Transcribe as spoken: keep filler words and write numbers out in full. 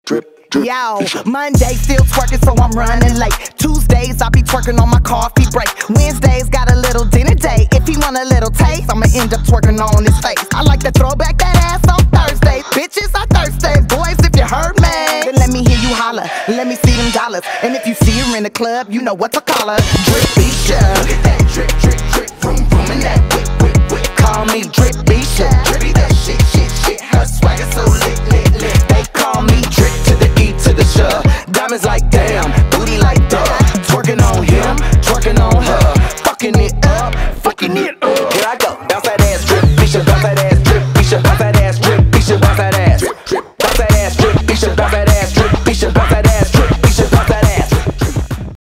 Yo, Monday still twerking, so I'm running late. Tuesdays I be twerking on my coffee break. Wednesdays got a little dinner date. If he want a little taste, I'ma end up twerking on his face. I like to throw back that ass on Thursday. Bitches, I thirsty. Boys, if you heard me, then let me hear you holler. Let me see them dollars. And if you see her in the club, you know what to call her. Dripeesha. Look at that drip, drip, drip, vroom, vroom, and that whip, whip, whip. Call me Dripeesha.